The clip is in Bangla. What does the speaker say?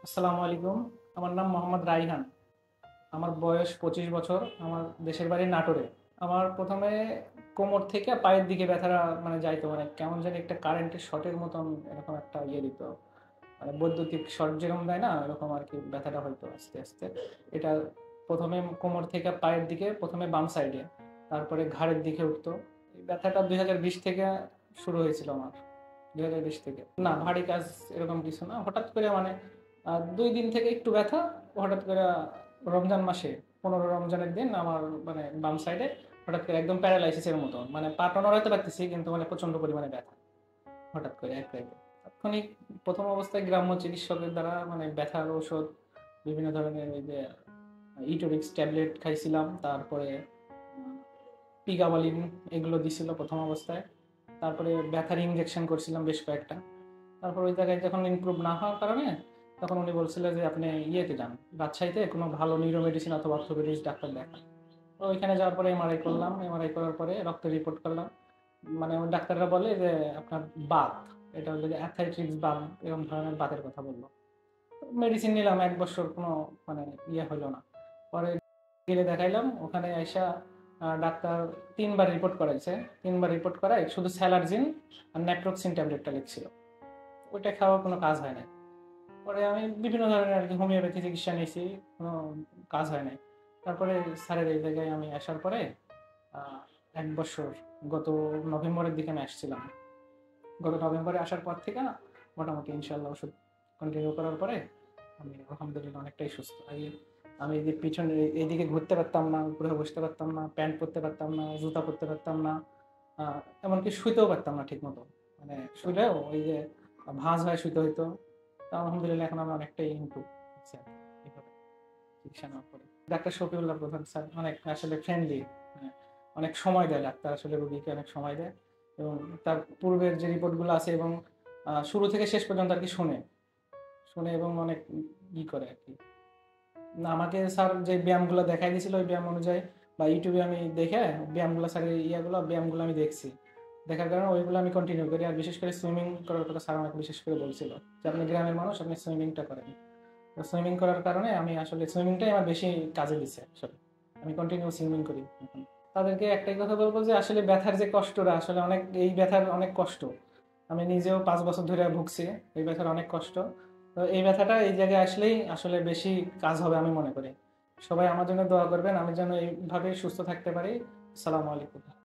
আসসালামু আলাইকুম। আমার নাম মোহাম্মদ রাইহান। আমার বয়স 25 বছর। আমার দেশের বাড়ি নাটোরে। আমার প্রথমে কোমর থেকে পায়ের দিকে ব্যথাটা যাইতো, কেমন জানি একটা কারেন্টের শর্টের মতন এরকম একটা দিত, বৈদ্যুতিক শর্ট যেরকম দেয় না, এরকম আর কি ব্যথাটা হইতো আস্তে আস্তে। এটা প্রথমে কোমর থেকে পায়ের দিকে, প্রথমে বাম সাইডে, তারপরে ঘাড়ের দিকে উঠতো। এই ব্যথাটা 2020 থেকে শুরু হয়েছিল আমার। 2020 থেকে না, ভারী কাজ এরকম কিছু না, হঠাৎ করে 2 দিন থেকে একটু ব্যথা। হঠাৎ করে রমজান মাসে 15 রমজানের দিন আমার বাম সাইডে হঠাৎ করে একদম প্যারালাইসিসের মতো, পা টা নড়াতে পারতেছি কিন্তু প্রচন্ড পরিমাণে ব্যথা। হঠাৎ করে এক রাইতে তাৎক্ষণিক প্রথম অবস্থায় গ্রাম্য চিকিৎসকের দ্বারা ব্যথার ঔষধ, বিভিন্ন ধরনের এই যে ইটোরিক্স ট্যাবলেট খাইছিলাম, তারপরে পিগাবালিন এগুলো দিছিল প্রথম অবস্থায়। তারপরে ব্যথার ইনজেকশন করছিলাম বেশ কয়েকটা। তারপর ওই জায়গায় যখন ইমপ্রুভ না হওয়ার কারণে তখন উনি বলছিল যে আপনি ইয়েতে যান, রাজশাহীতে কোনো ভালো নিউরো মেডিসিন অথবা অর্থোপেডিক্স ডাক্তার দেখান। তো ওইখানে যাওয়ার পরে এমআরআই করলাম, এমআরআই করার পরে রক্ত রিপোর্ট করলাম। ওই ডাক্তাররা বলে যে আপনার বাত, এটা হলো যে অ্যাথাইট্রিক্স বাত, এরকম ধরনের বাতের কথা বললো। মেডিসিন নিলাম, 1 বছর কোনো মানে হলো না। পরে গেলে দেখাইলাম, ওখানে আইসা ডাক্তার 3বার রিপোর্ট করাইছে। 3বার রিপোর্ট করাই শুধু স্যালারজিন আর ন্যাপ্রোক্সিন ট্যাবলেটটা লিখছিল, ওইটা খাওয়ার কোনো কাজ হয় না। পরে আমি বিভিন্ন ধরনের আর কি হোমিওপ্যাথি চিকিৎসা নিয়েছি, কোনো কাজ হয় নাই। তারপরে স্যারের এই জায়গায় আমি আসার পরে 1 বছর, গত নভেম্বরের দিকে আমি আসছিলাম। গত নভেম্বরে আসার পর থেকে মোটামুটি ইনশাল্লাহ ওষুধ কন্টিনিউ করার পরে আমি আলহামদুলিল্লাহ অনেকটাই সুস্থ। আগে আমি এই যে পিছনে এইদিকে ঘুরতে পারতাম না, উপরে বসতে পারতাম না, প্যান্ট পরতে পারতাম না, জুতা পরতে পারতাম না, এমনকি শুইতেও পারতাম না ঠিক মতো। শুইলেও ওই যে ভাঁজ হয়ে শুইতে হইতো। তা আলহামদুলিল্লাহ এখন আমি অনেকটাই ইমপ্রুভ হচ্ছে আর কি, এইভাবে চিকিৎসা নেওয়ার পরে। ডাক্তার শফিউল্লাহ প্রধান স্যার অনেক আসলে ফ্রেন্ডলি, অনেক সময় দেয় ডাক্তার, আসলে রোগীকে অনেক সময় দেয়। এবং তার পূর্বের যে রিপোর্টগুলো আছে এবং শুরু থেকে শেষ পর্যন্ত আর কি শুনে শুনে এবং অনেক করে আর কি। না, আমাকে স্যার যে ব্যায়ামগুলো দেখাই দিয়েছিল ওই ব্যায়াম অনুযায়ী বা ইউটিউবে আমি দেখে ব্যায়ামগুলো, স্যারের ব্যায়ামগুলো আমি দেখছি, দেখার কারণে ওইগুলো আমি কন্টিনিউ করি। আর বিশেষ করে সুইমিং করার কথা স্যার আমাকে বিশেষ করে বলছিল যে আপনি গ্রামের মানুষ, আপনি সুইমিংটা করেন। তো সুইমিং করার কারণে আমি আসলে সুইমিংটাই আমার বেশি কাজে দিচ্ছে আসলে। আমি কন্টিনিউ সুইমিং করি এখন। তাদেরকে একটাই কথা বলবো যে আসলে ব্যথার যে কষ্টটা, আসলে অনেক, এই ব্যথার অনেক কষ্ট। আমি নিজেও 5 বছর ধরে ভুগছি এই ব্যথার অনেক কষ্ট। তো এই ব্যথাটা এই জায়গায় আসলেই আসলে বেশি কাজ হবে আমি মনে করি। সবাই আমার জন্য দোয়া করবেন, আমি যেন এইভাবে সুস্থ থাকতে পারি। আসসালামু আলাইকুম।